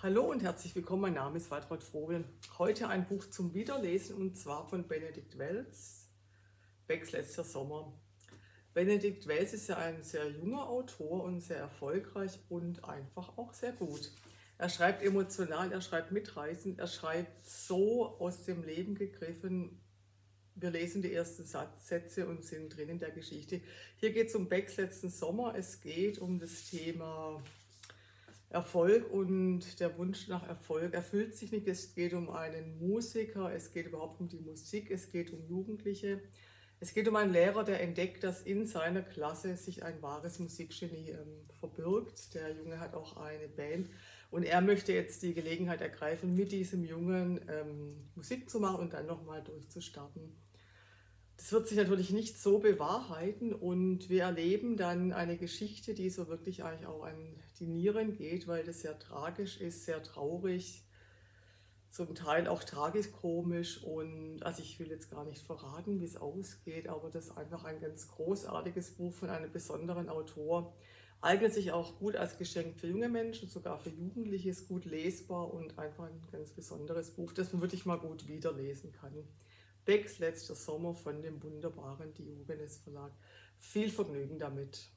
Hallo und herzlich willkommen, mein Name ist Waltraud Vogel. Heute ein Buch zum Wiederlesen und zwar von Benedikt Wells, Becks letzter Sommer. Benedikt Wells ist ja ein sehr junger Autor und sehr erfolgreich und einfach auch sehr gut. Er schreibt emotional, er schreibt mitreißend, er schreibt so aus dem Leben gegriffen. Wir lesen die ersten Sätze und sind drin in der Geschichte. Hier geht es um Becks letzten Sommer. Es geht um das Thema Erfolg und der Wunsch nach Erfolg erfüllt sich nicht. Es geht um einen Musiker, es geht überhaupt um die Musik, es geht um Jugendliche. Es geht um einen Lehrer, der entdeckt, dass in seiner Klasse sich ein wahres Musikgenie verbirgt. Der Junge hat auch eine Band und er möchte jetzt die Gelegenheit ergreifen, mit diesem Jungen Musik zu machen und dann nochmal durchzustarten. Das wird sich natürlich nicht so bewahrheiten und wir erleben dann eine Geschichte, die so wirklich eigentlich auch an die Nieren geht, weil das sehr tragisch ist, sehr traurig, zum Teil auch tragikomisch und also ich will jetzt gar nicht verraten, wie es ausgeht, aber das ist einfach ein ganz großartiges Buch von einem besonderen Autor. Eignet sich auch gut als Geschenk für junge Menschen, sogar für Jugendliche, ist gut lesbar und einfach ein ganz besonderes Buch, das man wirklich mal gut wiederlesen kann. Becks letzter Sommer von dem wunderbaren Diogenes Verlag. Viel Vergnügen damit.